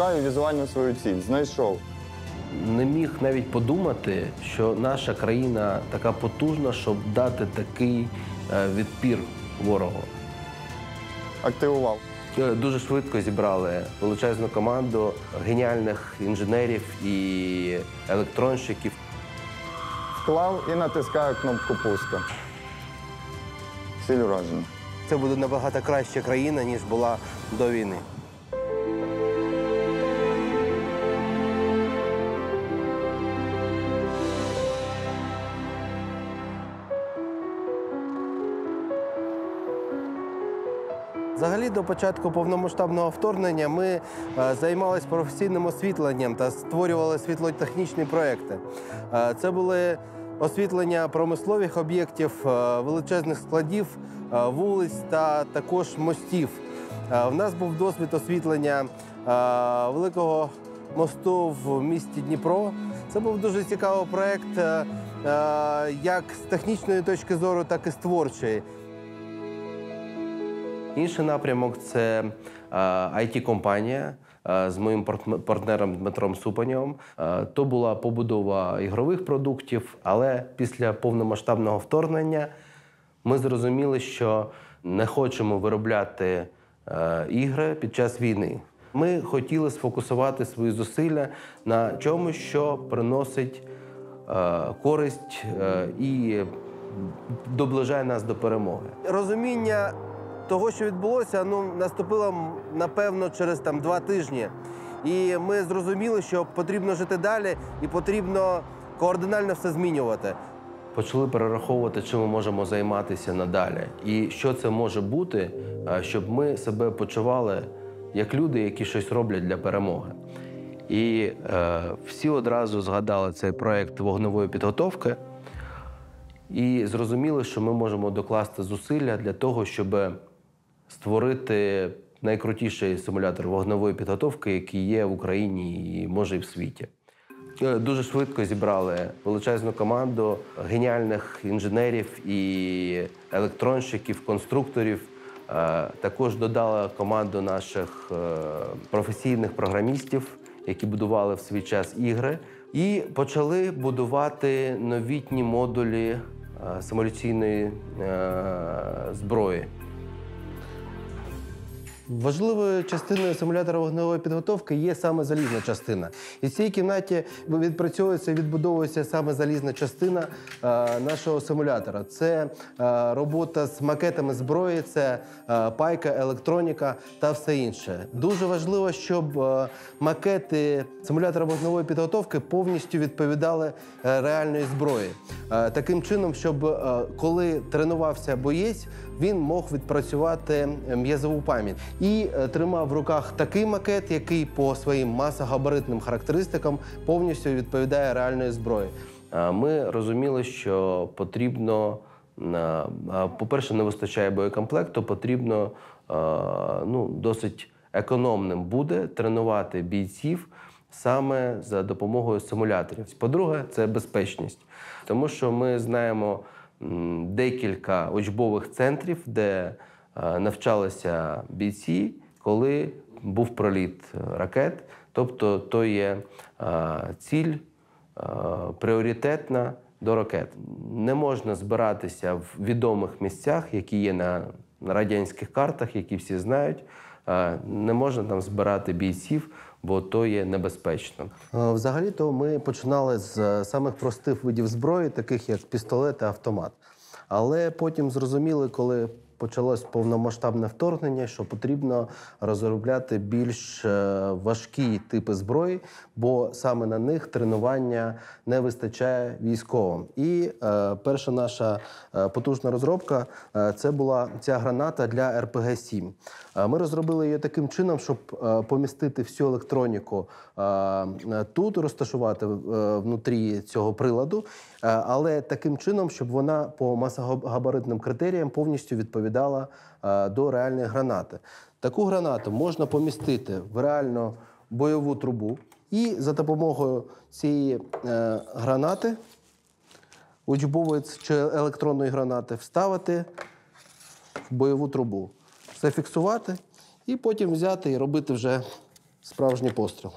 шукаю візуально свою ціль. Знайшов. Не міг навіть подумати, що наша країна така потужна, щоб дати такий відпір ворогу. Активував. Дуже швидко зібрали величезну команду геніальних інженерів і електронщиків. Вклав і натискаю кнопку пуска. Ціль уражена. Це буде набагато краща країна, ніж була до війни. Взагалі, до початку повномасштабного вторгнення ми займалися професійним освітленням та створювали світлотехнічні проекти. Це були освітлення промислових об'єктів, величезних складів, вулиць та також мостів. В нас був досвід освітлення великого мосту в місті Дніпро. Це був дуже цікавий проект як з технічної точки зору, так і з творчої. Інший напрямок – це IT-компанія з моїм партнером Дмитром Супанєвим. То була побудова ігрових продуктів, але після повномасштабного вторгнення ми зрозуміли, що не хочемо виробляти ігри під час війни. Ми хотіли сфокусувати свої зусилля на чомусь, що приносить користь і доближає нас до перемоги. Розуміння того, що відбулося, наступило, напевно, через 2 тижні. І ми зрозуміли, що потрібно жити далі і потрібно кардинально все змінювати. Почали перераховувати, чим ми можемо займатися надалі. І що це може бути, щоб ми себе почували як люди, які щось роблять для перемоги. І всі одразу згадали цей проєкт вогневої підготовки і зрозуміли, що ми можемо докласти зусилля для того, щоб створити найкрутіший симулятор вогневої підготовки, який є в Україні і, може, і в світі. Дуже швидко зібрали величезну команду геніальних інженерів і електронщиків, конструкторів. Також додали команду наших професійних програмістів, які будували в свій час ігри. І почали будувати новітні модулі симуляційної зброї. Важливою частиною симулятора вогневої підготовки є саме залізна частина. І в цій кімнаті відпрацьовується і відбудовується саме залізна частина нашого симулятора. Це робота з макетами зброї, це пайка, електроніка та все інше. Дуже важливо, щоб макети симулятора вогневої підготовки повністю відповідали реальної зброї. Таким чином, щоб коли тренувався боєць, він мог відпрацювати м'язову пам'ять. І тримав в руках такий макет, який по своїм масогабаритним характеристикам повністю відповідає реальної зброї. Ми розуміли, що потрібно, по-перше, не вистачає боєкомплекту, потрібно досить економним буде тренувати бійців саме за допомогою симуляторів. По-друге, це безпечність. Тому що ми знаємо декілька учбових центрів, де навчалися бійці, коли був проліт ракет. Тобто то є ціль пріоритетна до ракет. Не можна збиратися в відомих місцях, які є на радянських картах, які всі знають. Не можна там збирати бійців, бо то є небезпечно. Взагалі-то ми починали з самих простих видів зброї, таких як пістолет та автомат. Але потім зрозуміли, коли почалось повномасштабне вторгнення, що потрібно розробляти більш важкі типи зброї, бо саме на них тренування не вистачає військовим. І перша наша потужна розробка – це була ця граната для РПГ-7. Ми розробили її таким чином, щоб помістити всю електроніку тут, розташувати внутрі цього приладу, але таким чином, щоб вона по масогабаритним критеріям повністю відповідала до реальної гранати. Таку гранату можна помістити в реальну бойову трубу і за допомогою цієї гранати, учбової чи електронної гранати, вставити в бойову трубу, зафіксувати і потім взяти і робити вже справжній постріл.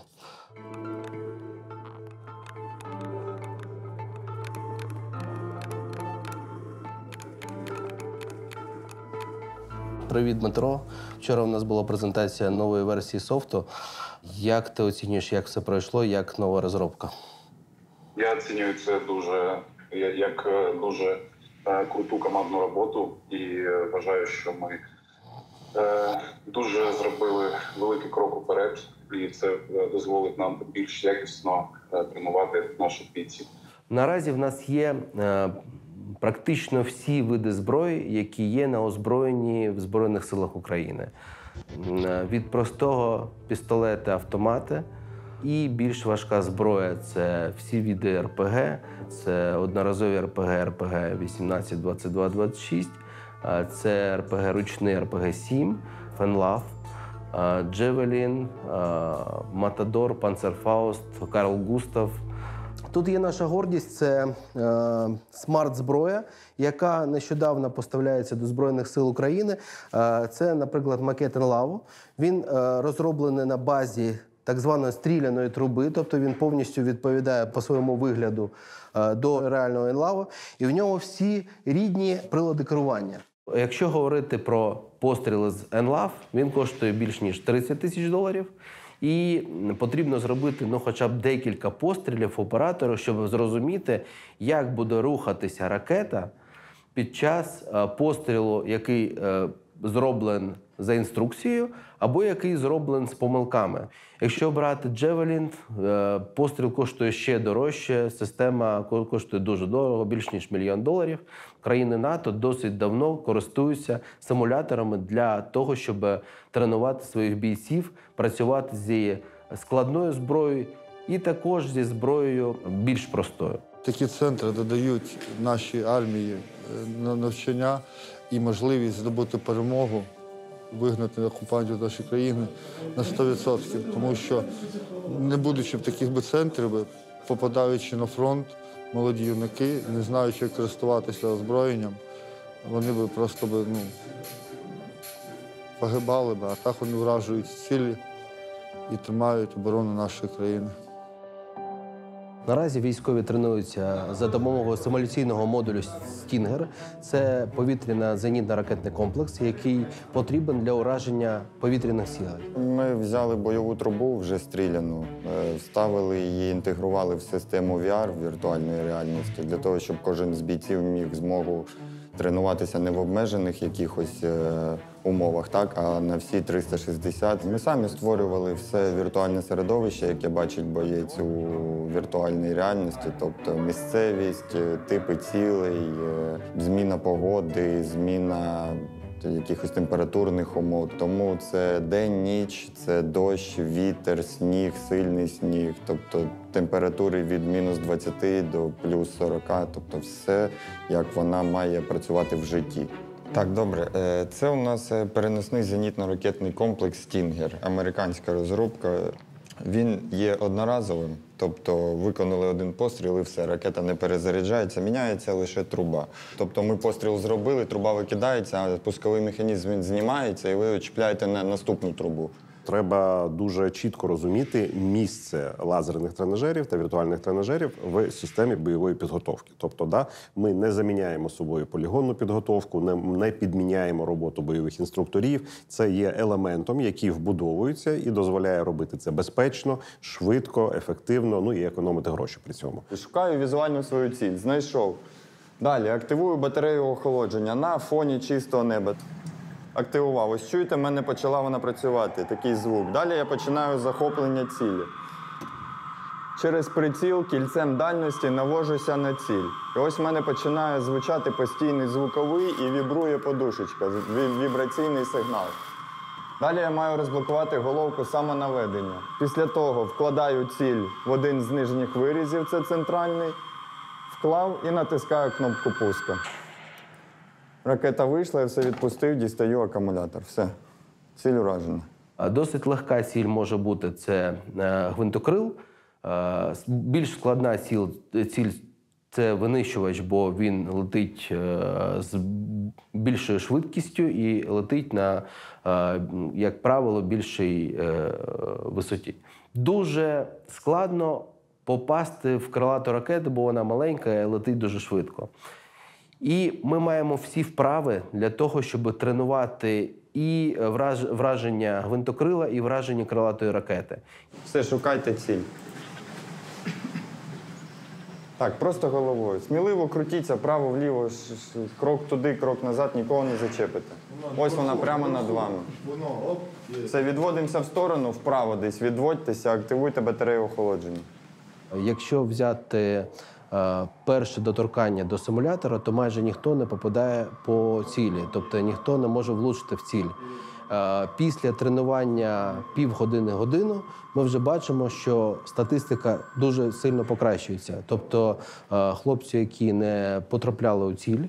Привіт, Дмитро. Вчора у нас була презентація нової версії софту. Як ти оцінюєш, як все пройшло, як нова розробка? Я оцінюю це як дуже круту командну роботу і вважаю, що ми дуже зробили великий крок уперед, і це дозволить нам більш якісно тренувати наших бійців. Наразі в нас є практично всі види зброї, які є на озброєнні в Збройних силах України. Від простого пістолета, автомата і більш важка зброя – це всі види РПГ, це одноразові РПГ, РПГ 18, 22, 26, це РПГ ручний, РПГ-7, Фенлав, Джевелін, Матадор, Панцерфауст, Карл Густав. Тут є наша гордість – це смарт-зброя, яка нещодавно поставляється до Збройних сил України. Це, наприклад, макет Енлаву. Він розроблений на базі так званої стріляної труби, тобто він повністю відповідає по своєму вигляду до реального Енлаву. І в ньому всі рідні прилади керування. Якщо говорити про постріли з Енлав, він коштує більш ніж 30 тисяч доларів. І потрібно зробити хоча б декілька пострілів оператору, щоб зрозуміти, як буде рухатися ракета під час пострілу, який зроблений за інструкцією, або який зроблений з помилками. Якщо брати Джевелін, постріл коштує ще дорожче, система коштує дуже дорого, більш ніж $1 мільйон. Країни НАТО досить давно користуються симуляторами для того, щоб тренувати своїх бійців, працювати зі складною зброєю і також зі зброєю більш простою. Такі центри додають нашій армії навчання і можливість здобути перемогу, вигнати окупантів нашої країни на 100%. Тому що, не будучи в таких би центрів, попадаючи на фронт, молоді юнаки, не знаючи, як користуватися озброєнням, вони би просто погибали, а так вони вражують цілі і тримають оборону нашої країни. Наразі військові тренуються за допомогою симуляційного модулю «Стінгер». Це повітряно-зенітно-ракетний комплекс, який потрібен для ураження повітряних цілей. Ми взяли бойову трубу вже стріляну, вставили її, інтегрували в систему VR, віртуальної реальності, для того, щоб кожен з бійців міг змогу тренуватися не в обмежених якихось умовах, а на всі 360. Ми самі створювали все віртуальне середовище, яке бачить боєць у віртуальній реальності, тобто місцевість, типи цілей, зміна погоди, зміна якихось температурних умов. Тому це день, ніч, це дощ, вітер, сніг, сильний сніг, тобто температури від мінус 20 до плюс 40, тобто все, як вона має працювати в житті. Так, добре. Це у нас переносний зенітно-ракетний комплекс «Стінгер», американська розробка. Він є одноразовим, тобто виконали один постріл і все, ракета не перезаряджається, міняється лише труба. Тобто ми постріл зробили, труба викидається, а пусковий механізм він знімається і ви чіпляєте на наступну трубу. Треба дуже чітко розуміти місце лазерних тренажерів та віртуальних тренажерів в системі бойової підготовки. Тобто, ми не заміняємо собою полігонну підготовку, не підміняємо роботу бойових інструкторів. Це є елементом, який вбудовується і дозволяє робити це безпечно, швидко, ефективно, і економити гроші при цьому. Шукаю візуальну свою ціль. Знайшов. Далі активую батарею охолодження на фоні чистого неба. Активував. Ось чуєте, в мене почала вона працювати, такий звук. Далі я починаю захоплення цілі. Через приціл кільцем дальності навожуся на ціль. І ось в мене починає звучати постійний звуковий і вібрує подушечка, вібраційний сигнал. Далі я маю розблокувати головку самонаведення. Після того вкладаю ціль в один з нижніх вирізів, це центральний, вклав і натискаю кнопку пуска. Ракета вийшла, я все відпустив, дістаю акумулятор. Все. Ціль уражена. Досить легка ціль може бути – це гвинтокрил. Більш складна ціль – Це винищувач, бо він летить з більшою швидкістю і летить на, як правило, більшій висоті. Дуже складно попасти в крилату ракету, бо вона маленька і летить дуже швидко. І ми маємо всі вправи для того, щоб тренувати і враження гвинтокрила, і враження крилатої ракети. Все, шукайте ціль. Так, просто головою. Сміливо крутіться вправо-вліво, крок туди, крок назад, нікого не зачепите. Ось вона прямо над вами. Все, відводимося в сторону, вправо десь, відводьтеся, активуйте батарею охолодження. Якщо взяти перше доторкання до симулятора, то майже ніхто не попадає по цілі, тобто ніхто не може влучити в ціль. Після тренування півгодини-годину ми вже бачимо, що статистика дуже сильно покращується. Тобто хлопці, які не потрапляли у ціль,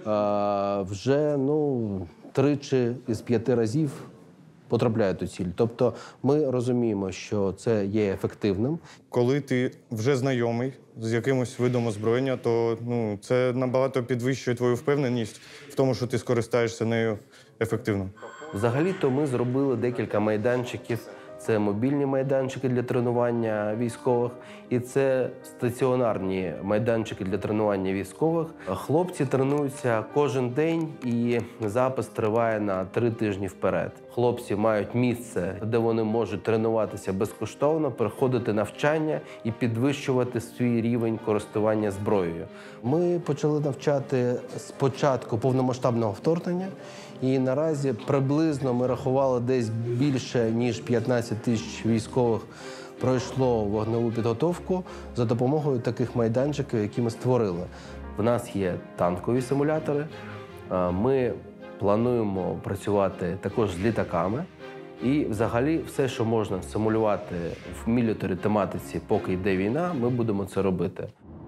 вже 3 із 5 разів потрапляють у ціль. Тобто ми розуміємо, що це є ефективним. Коли ти вже знайомий з якимось видом озброєння, то це набагато підвищує твою впевненість в тому, що ти скористаєшся нею ефективно. Взагалі-то ми зробили декілька майданчиків. Це мобільні майданчики для тренування військових, і це стаціонарні майданчики для тренування військових. Хлопці тренуються кожен день, і запис триває на 3 тижні вперед. Хлопці мають місце, де вони можуть тренуватися безкоштовно, проходити навчання і підвищувати свій рівень користування зброєю. Ми почали навчати з початку повномасштабного вторгнення. І наразі приблизно ми рахували десь більше, ніж 15 тисяч військових пройшло вогневу підготовку за допомогою таких майданчиків, які ми створили. В нас є танкові симулятори. Ми плануємо працювати також з літаками. І взагалі все, що можна симулювати в мілітарі тематиці, поки йде війна, ми будемо це робити.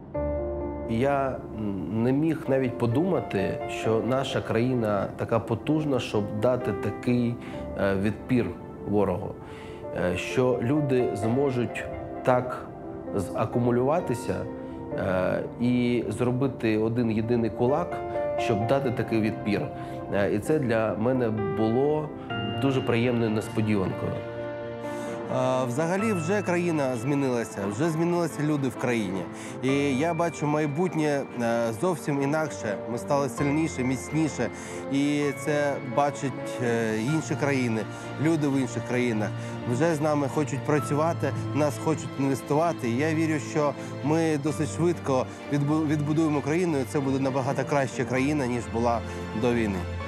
Я не міг навіть подумати, що наша країна така потужна, щоб дати такий відпір ворогу, що люди зможуть так закумулюватися і зробити один єдиний кулак, щоб дати такий відпір. І це для мене було дуже приємною несподіванкою. Взагалі вже країна змінилася, вже змінилися люди в країні. І я бачу майбутнє зовсім інакше. Ми стали сильніше, міцніше. І це бачать інші країни, люди в інших країнах. Вже з нами хочуть працювати, нас хочуть інвестувати. І я вірю, що ми досить швидко відбудуємо країну, і це буде набагато краща країна, ніж була до війни.